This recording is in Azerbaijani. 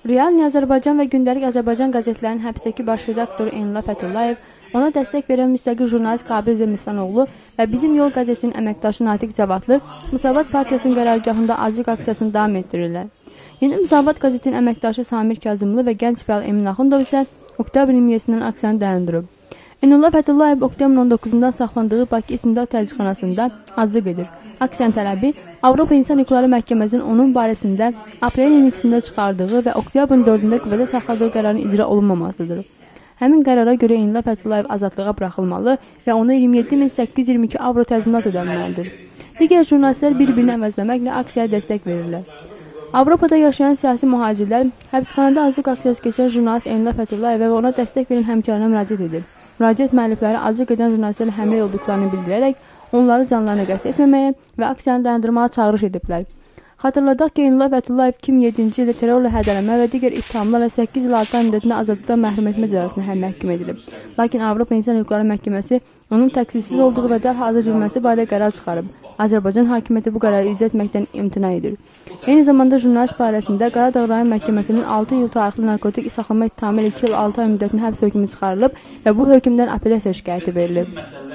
Real Azərbaycan və Gündəlik Azərbaycan qəzetlərinin həbsdəki baş redaktoru Eynullah Fəthullayev, ona dəstək verən müstəqil jurnalist Qabil Zemistanoğlu və Bizim Yol qəzetinin əməkdaşı Natiq Cavadlı Müsavat Partiyasının qərargahında acıq aksiyasını davam etdirirlər. Yeni Müsavat qəzetinin əməkdaşı Samir Kazımlı və gənc fəal Emin Axundov isə oktyabr 27-dən aksiyanı dayandırıb. Eynullah Fəthullayev oktyabrın 19-dan saxlandığı Bakı İstintaq Təcridxanasında acıq edir. Aksiyanın tələbi Avropa İnsan Hüquqları Məhkəməsinin onun barəsində aprelin 12-sində çıxardığı və oktyabrın 4-də qüvvədə saxladığı qərarın icra olunmamasıdır. Həmin qərara görə Eynullah Fəthullayev azadlığa buraxılmalı və ona 27.822 avro təzminat ödənməlidir. Digər jurnalistlər bir-birini əvəzləməklə aksiyaya dəstək verirlər. Avropada yaşayan siyasi mühacirlər həbsxanada acıq aksiyası keçən jurnalist Eynullah Fəthullayev və ona dəstək verən həmkarına müraciət edir. Müraciət müəllifləri acıq edən jurnalistlərlə həmrəy olduqlarını bildirərək onları canlarına qəsd etməməyə və aksiyanı dayandırmağa çağırış ediblər. Xatırladaq ki, Eynullah Fəthullayev 2007-ci ildə terrorla hədələmə və digər ittihamlarla 8 il 6 ay müddətində azadlıqdan məhrum etmə cəzasına məhkum edilib. Lakin Avropa İnsan Hüquqları Məhkəməsi onun təqsirsiz olduğu və dərhal azad edilməsi barədə qərar çıxarıb. Azərbaycan hakimiyyəti bu qərarı icra etməkdən imtina edir. Eyni zamanda jurnalist barəsində Qaradağ rayon məhkəməsinin 6 il tarixli narkotik saxlama ittihamı ilə 2 il 6 ay müddətində həbs hökmü çıxarılıb və bu hökmdən apellyasiya şikayəti verilib.